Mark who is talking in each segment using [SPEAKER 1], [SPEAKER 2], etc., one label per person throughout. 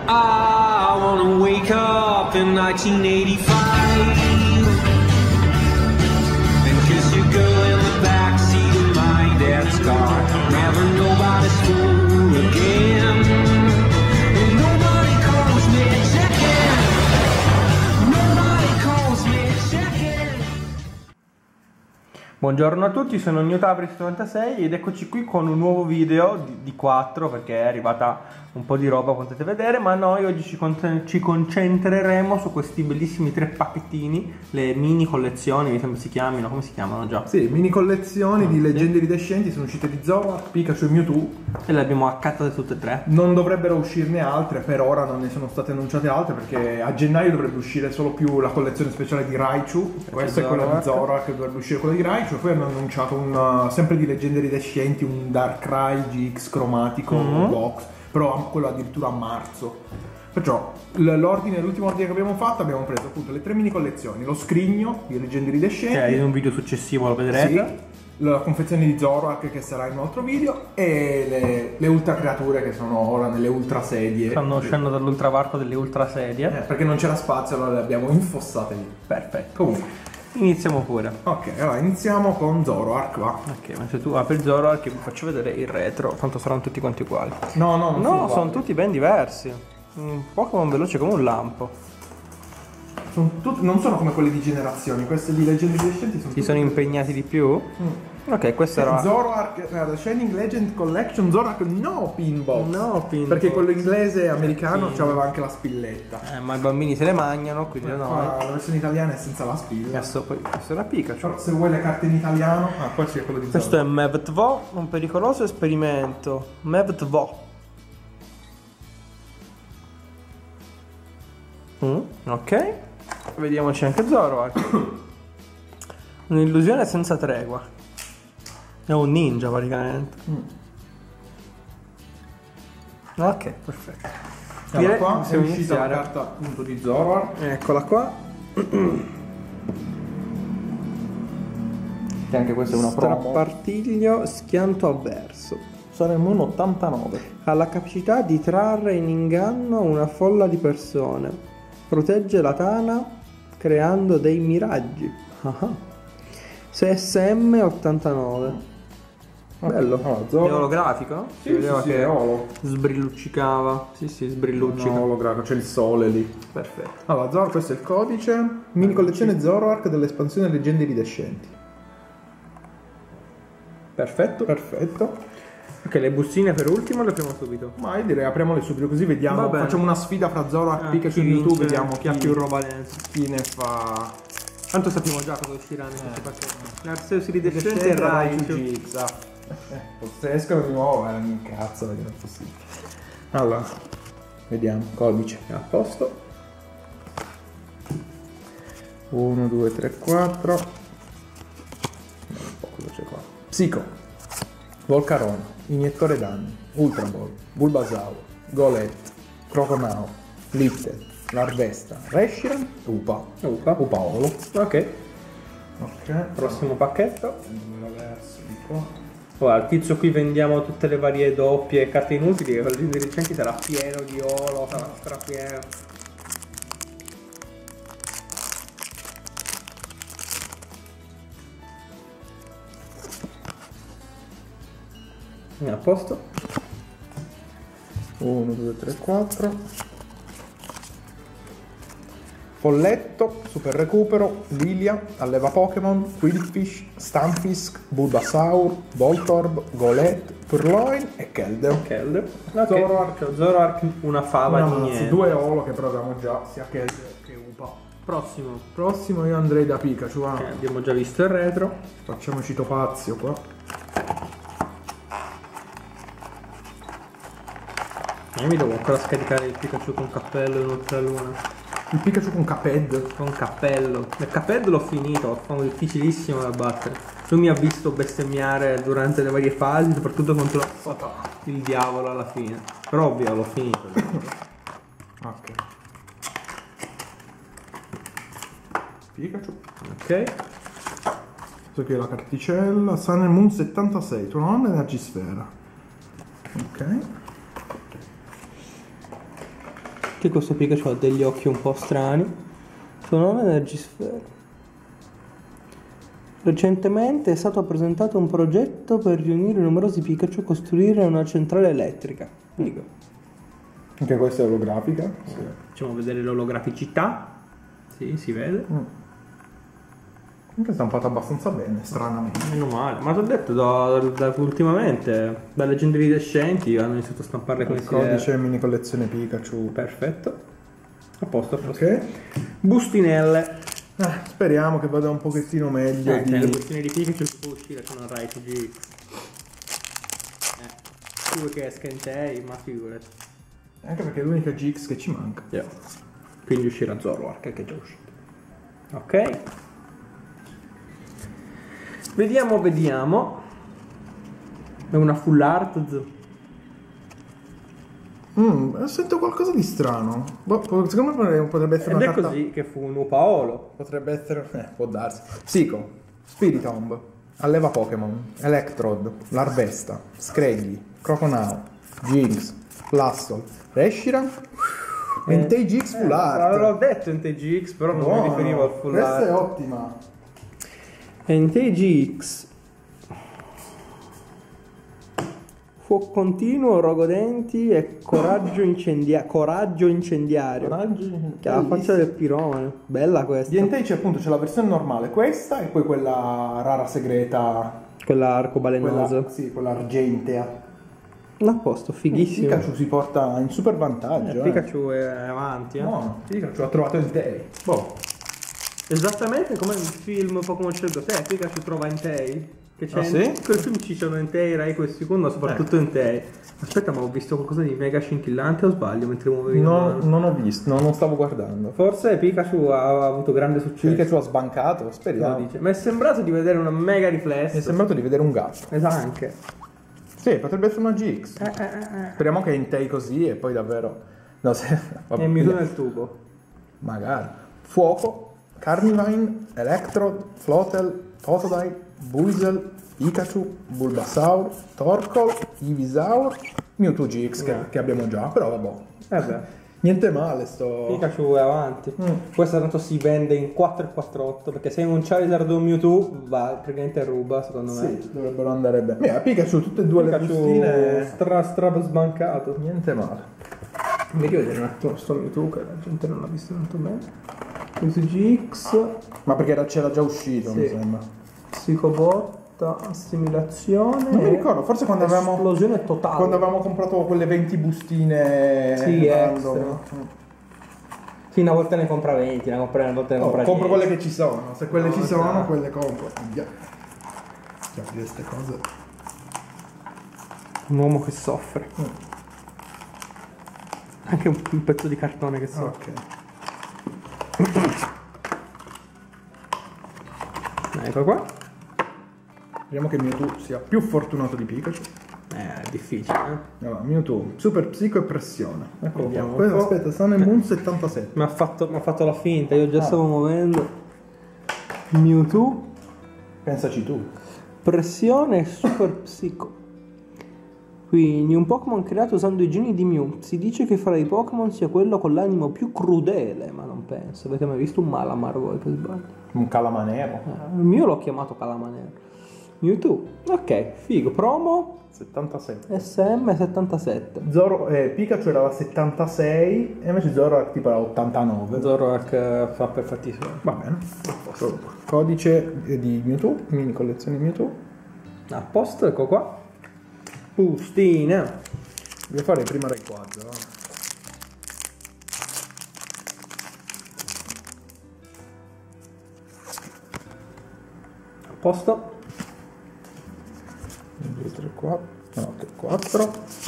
[SPEAKER 1] I wanna wake up in 1985 and kiss your girl in the backseat of my dad's car. Never nobody's fool again. And nobody calls me chicken. Nobody calls me chicken.
[SPEAKER 2] Buongiorno a tutti, sono Newtabris96 ed eccoci qui con un nuovo video di 4 perché è arrivata un po' di roba, potete vedere, ma noi oggi ci concentreremo su questi bellissimi 3 pacchettini, le mini collezioni, mi sembra si chiamino, come si chiamano già?
[SPEAKER 3] Sì, mini collezioni di leggende iridescenti, sono uscite di Zoroark, Pikachu e Mewtwo.
[SPEAKER 2] E le abbiamo accattate tutte e 3.
[SPEAKER 3] Non dovrebbero uscirne altre, per ora non ne sono state annunciate altre perché a gennaio dovrebbe uscire solo più la collezione speciale di Raichu. Questa è quella di Zoroark, dovrebbe uscire quella di Raichu. E poi hanno annunciato sempre di leggende iridescenti, un Darkrai GX cromatico box, però quello addirittura a marzo. Perciò l'ultimo ordine che abbiamo fatto, abbiamo preso appunto le 3 mini collezioni, lo scrigno di leggende iridescenti,
[SPEAKER 2] che in un video successivo lo vedrete.
[SPEAKER 3] Sì, la confezione di Zoroark che sarà in un altro video e le ultra creature che sono ora nelle ultra sedie.
[SPEAKER 2] Stanno uscendo dall'ultravarco delle ultra sedie.
[SPEAKER 3] Perché non c'era spazio, allora le abbiamo infossate lì.
[SPEAKER 2] Perfetto.
[SPEAKER 3] Comunque
[SPEAKER 2] iniziamo pure.
[SPEAKER 3] ok, allora iniziamo con Zoroark, va.
[SPEAKER 2] Ok, ma se tu apri Zoroark vi faccio vedere il retro, tanto saranno tutti quanti uguali.
[SPEAKER 3] No,
[SPEAKER 2] sono tutti ben diversi. Un Pokémon veloce come un lampo.
[SPEAKER 3] Non sono come quelli di generazioni, queste di leggende iridescenti sono.
[SPEAKER 2] Si sono impegnati di più? Ok, questo era
[SPEAKER 3] Zoroark, The Shining Legend Collection Zoroark no pinbox.
[SPEAKER 2] No pinbox.
[SPEAKER 3] Perché quello inglese e americano c'aveva anche la spilletta.
[SPEAKER 2] ma i bambini se le mangiano, quindi no.
[SPEAKER 3] La versione italiana è senza la spilla.
[SPEAKER 2] Questo era Pikachu.
[SPEAKER 3] Però se vuoi le carte in italiano, poi c'è quello di
[SPEAKER 2] Questo è Mevtwo, un pericoloso esperimento. Mevtwo. Ok. Vediamoci anche Zoroark. Un'illusione senza tregua. È un ninja praticamente. Ok, perfetto.
[SPEAKER 3] Allora, qua è uscita la carta appunto di Zoroark.
[SPEAKER 2] Eccola qua.
[SPEAKER 3] Che anche questa è una promo.
[SPEAKER 2] Strappartiglio schianto avverso.
[SPEAKER 3] Saremo un 89.
[SPEAKER 2] Ha la capacità di trarre in inganno una folla di persone. Protegge la tana creando dei miraggi. CSM 89. Bello. È olografico, no?
[SPEAKER 3] Sì, che è olo.
[SPEAKER 2] Sbrilluccicava. Sì, sbrilluccica.
[SPEAKER 3] No, olografico, c'è il sole lì.
[SPEAKER 2] Perfetto.
[SPEAKER 3] Allora, Zoroark, questo è il codice. Mini collezione Zoroark dell'espansione leggende iridescenti. Perfetto.
[SPEAKER 2] Ok, le bustine per ultimo le apriamo subito.
[SPEAKER 3] Ma io direi apriamole subito così vediamo. Facciamo una sfida fra Zoroark, Pikachu e Mewtwo, vediamo chi ha più roba dentro. Chi ne fa.
[SPEAKER 2] Tanto sappiamo già cosa uscirà in questi pacchetti. Arceus iridescente e Raichu
[SPEAKER 3] GX. Se escono di nuovo, un cazzo, non è possibile. Allora, vediamo. Codice a posto. 1, 2, 3, 4. Un po' cosa c'è qua. Psico, Volcarona, Iniettore danni, Ultra Ball, Bulbasaur, Golett, Croconao, Lifted, Larvesta, Reshiram, Upaolo.
[SPEAKER 2] Ok,
[SPEAKER 3] Prossimo
[SPEAKER 2] pacchetto.
[SPEAKER 3] verso di qua.
[SPEAKER 2] Guarda, il tizio qui vendiamo tutte le varie doppie e carte inutili, che quello di recenti sarà pieno di olo, sarà strapieno. A posto.
[SPEAKER 3] 1, 2, 3, 4. Folletto, Super Recupero, Lilia, Alleva Pokémon, Quillfish, Stunfisk, Bulbasaur, Voltorb, Golett, Purloin e Keldeo.
[SPEAKER 2] Zoroark una fava di niente.
[SPEAKER 3] 2 olo che però abbiamo già, sia Keldeo che Upa. Prossimo io andrei da Pikachu.
[SPEAKER 2] Abbiamo già visto il retro.
[SPEAKER 3] Facciamoci Topazio qua.
[SPEAKER 2] Io mi devo ancora scaricare il Pikachu con cappello in Ultraluna.
[SPEAKER 3] Il Pikachu con Caped.
[SPEAKER 2] Con cappello. Il Caped l'ho finito, fa difficilissimo da battere. Lui mi ha visto bestemmiare durante le varie fasi, soprattutto contro il diavolo alla fine. Però ovvio, l'ho finito.
[SPEAKER 3] Ok. Pikachu.
[SPEAKER 2] Ok.
[SPEAKER 3] Questo qui è la carticella. Sun and Moon 76. Tua nonna è Energisfera. Ok.
[SPEAKER 2] Che questo Pikachu ha degli occhi un po' strani. Suo nome è Energisfera. Recentemente è stato presentato un progetto per riunire numerosi Pikachu e costruire una centrale elettrica. Figo.
[SPEAKER 3] Anche questa è olografica. Sì.
[SPEAKER 2] Facciamo vedere l'olograficità. Sì, si vede.
[SPEAKER 3] Anche stampata abbastanza bene, stranamente.
[SPEAKER 2] Meno male. Ma ti ho detto, ultimamente, da leggende iridescenti hanno iniziato a stamparle come
[SPEAKER 3] Il
[SPEAKER 2] si
[SPEAKER 3] codice
[SPEAKER 2] deve.
[SPEAKER 3] mini collezione Pikachu.
[SPEAKER 2] Perfetto. A posto, a posto.
[SPEAKER 3] Ok.
[SPEAKER 2] Bustinelle.
[SPEAKER 3] Speriamo che vada un pochettino meglio.
[SPEAKER 2] Le bustine di Pikachu si può uscire con un Raichu GX. Tu vuoi che esca Entei, ma figurati.
[SPEAKER 3] Anche perché è l'unica GX che ci manca.
[SPEAKER 2] Yeah. Quindi uscirà Zoroark, che è già uscito. Ok. Vediamo. È una full art.
[SPEAKER 3] Sento qualcosa di strano. Secondo me potrebbe essere
[SPEAKER 2] Ed
[SPEAKER 3] una
[SPEAKER 2] è
[SPEAKER 3] carta.
[SPEAKER 2] così che fu un Paolo.
[SPEAKER 3] Potrebbe essere. Può darsi. Psico, Spiritomb, Alleva Pokémon, Electrode, Larvesta, Scraggy, Croconao, Jinx, Blastoise, Reshiram, Entei GX Full Art.
[SPEAKER 2] L'ho detto Entei GX, però non mi riferivo al full
[SPEAKER 3] Questa
[SPEAKER 2] art.
[SPEAKER 3] è ottima.
[SPEAKER 2] Entei GX. Fuoco continuo, rogodenti e coraggio incendiario. Che ha la faccia del piromane. Bella questa.
[SPEAKER 3] Di Entei c'è appunto c'è la versione normale, questa e poi quella rara segreta.
[SPEAKER 2] Quella arcobalenosa.
[SPEAKER 3] Quella argentea.
[SPEAKER 2] A posto, fighissimo.
[SPEAKER 3] Pikachu si porta in super vantaggio.
[SPEAKER 2] Pikachu è avanti,
[SPEAKER 3] No, Pikachu ha trovato Entei. Boh.
[SPEAKER 2] Esattamente come nel film Pokémon Scelgo te, Pikachu trova Entei. Che c'è
[SPEAKER 3] sì?
[SPEAKER 2] quel film ci sono Entei, Raikou e secondo, soprattutto Entei. Aspetta, ma ho visto qualcosa di mega scintillante o sbaglio mentre muovevi la
[SPEAKER 3] No,
[SPEAKER 2] mano?
[SPEAKER 3] non ho visto, non stavo guardando.
[SPEAKER 2] Forse Pikachu ha avuto grande successo.
[SPEAKER 3] Pikachu ha sbancato,
[SPEAKER 2] Lo
[SPEAKER 3] speriamo.
[SPEAKER 2] dice. Mi è sembrato di vedere una mega riflesso.
[SPEAKER 3] Mi è sembrato di vedere un gatto.
[SPEAKER 2] Esatto, anche.
[SPEAKER 3] Sì, potrebbe essere una GX. Speriamo che Entei così e poi davvero. No, se.
[SPEAKER 2] E Mewtwo nel tubo.
[SPEAKER 3] Magari. Fuoco, Carnivine, Electrode, Flotel, Totodile, Buizel, Pikachu, Bulbasaur, Torkoal, Ivysaur, Mewtwo GX che abbiamo già, però vabbè. Niente male sto.
[SPEAKER 2] Pikachu è avanti. Questo tanto si vende in 4 e 4-8 perché se hai un Charizard o un Mewtwo va praticamente ruba secondo me.
[SPEAKER 3] Sì, dovrebbero andare bene. Mira, Pikachu tutte e due le bustine.
[SPEAKER 2] stra sbancato.
[SPEAKER 3] Niente male.
[SPEAKER 2] Mi devo vedere un attimo sto Mewtwo che la gente non l'ha visto tanto bene. Mewtwo GX,
[SPEAKER 3] Ma perché c'era già uscito,
[SPEAKER 2] Sì.
[SPEAKER 3] mi sembra.
[SPEAKER 2] Psicobotta, assimilazione.
[SPEAKER 3] Non mi ricordo, forse quando avevamo.
[SPEAKER 2] Esplosione totale.
[SPEAKER 3] Quando avevamo comprato quelle 20 bustine.
[SPEAKER 2] Sì,
[SPEAKER 3] random.
[SPEAKER 2] Sì, una volta ne compra 20, una volta ne compra 10.
[SPEAKER 3] Compro quelle che ci sono. Se quelle
[SPEAKER 2] No,
[SPEAKER 3] ci sono,
[SPEAKER 2] esatto.
[SPEAKER 3] quelle compro. Via. Già, queste cose.
[SPEAKER 2] Un uomo che soffre. Anche un pezzo di cartone che soffre.
[SPEAKER 3] Ok.
[SPEAKER 2] Ecco qua.
[SPEAKER 3] Speriamo che Mewtwo sia più fortunato di Pikachu.
[SPEAKER 2] È difficile,
[SPEAKER 3] Allora, Mewtwo, super psico e pressione. Eccolo qua.
[SPEAKER 2] Vediamo un
[SPEAKER 3] Questo,
[SPEAKER 2] po'.
[SPEAKER 3] aspetta, sta nel Moon 77.
[SPEAKER 2] Mi ha fatto la finta, io già stavo muovendo. Mewtwo,
[SPEAKER 3] Pensaci tu.
[SPEAKER 2] pressione e super psico. Quindi un Pokémon creato usando i geni di Mew. Si dice che fra i Pokémon sia quello con l'animo più crudele, ma non penso. Avete mai visto un Malamar voi per sbaglio?
[SPEAKER 3] Un calamanero.
[SPEAKER 2] Il mio l'ho chiamato Calamanero. Mewtwo, ok, figo. Promo
[SPEAKER 3] 77.
[SPEAKER 2] SM77.
[SPEAKER 3] Pikachu era la 76 e invece Zoroark tipo la 89.
[SPEAKER 2] Zoroark fa per fatti suoi.
[SPEAKER 3] Va bene. Codice di Mewtwo, mini collezione Mewtwo.
[SPEAKER 2] A posto, ecco qua. Bustina.
[SPEAKER 3] Devo fare prima Rayquaza.
[SPEAKER 2] A posto.
[SPEAKER 3] 1, 2, 3, 4. No, 3, 4.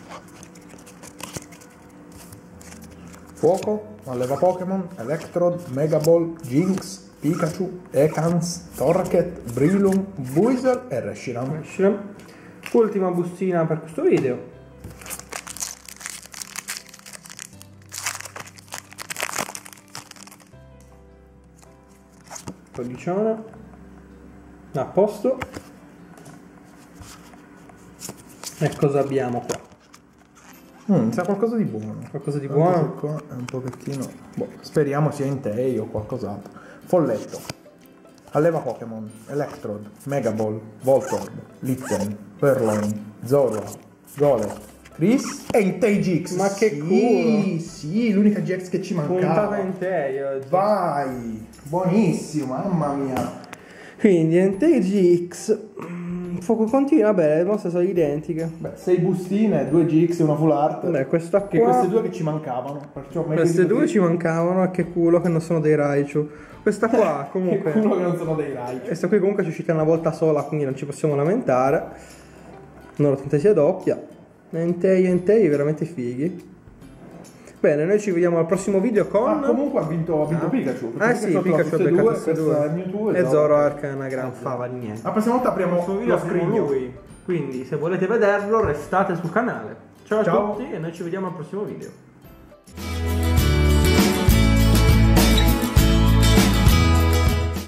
[SPEAKER 3] Fuoco, alleva Pokémon, Electrode, Mega Ball, Jinx, Pikachu, Ekans, Torracat, Brilum, Buizel e Reshiram.
[SPEAKER 2] Ultima bustina per questo video. Codicione. A posto. E cosa abbiamo qua?
[SPEAKER 3] Sa qualcosa di buono.
[SPEAKER 2] Qualcosa di
[SPEAKER 3] Anche
[SPEAKER 2] buono?
[SPEAKER 3] se qua è un pochettino. Boh, speriamo sia Entei o qualcos'altro. Folletto. Alleva Pokémon. Electrode. Megaball. Voltorb. Litten. Purloin. Zorua. Golem. Chris e Entei GX.
[SPEAKER 2] Ma che culo!
[SPEAKER 3] Sì, l'unica GX che ci
[SPEAKER 2] Puntata
[SPEAKER 3] mancava.
[SPEAKER 2] in te oggi.
[SPEAKER 3] Vai! Buonissimo, mamma mia.
[SPEAKER 2] Quindi Entei GX. Fuoco continua, vabbè, le mosse sono identiche.
[SPEAKER 3] Beh, 6 bustine, 2 GX e una full art.
[SPEAKER 2] Vabbè, questa qua.
[SPEAKER 3] Che queste due che ci mancavano. Perciò meglio
[SPEAKER 2] Queste
[SPEAKER 3] di
[SPEAKER 2] due
[SPEAKER 3] così.
[SPEAKER 2] ci mancavano, e che culo che non sono dei Raichu. Questa qua comunque.
[SPEAKER 3] Che culo che non sono dei Raichu.
[SPEAKER 2] Questa qui comunque ci uscita una volta sola, quindi non ci possiamo lamentare. Non lo sia doppia. Entei veramente fighi. Bene, noi ci vediamo al prossimo video con.
[SPEAKER 3] Ma comunque ha vinto Pikachu.
[SPEAKER 2] Ah sì, Pikachu ha beccato queste
[SPEAKER 3] questa è
[SPEAKER 2] due.
[SPEAKER 3] Mewtwo
[SPEAKER 2] E Zoroark è una gran fava di niente.
[SPEAKER 3] La prossima volta apriamo
[SPEAKER 2] Prossimo video
[SPEAKER 3] lo
[SPEAKER 2] avremo
[SPEAKER 3] scrigno.
[SPEAKER 2] lui. Quindi se volete vederlo restate sul canale. Ciao a
[SPEAKER 3] Ciao.
[SPEAKER 2] tutti e noi ci vediamo al prossimo video.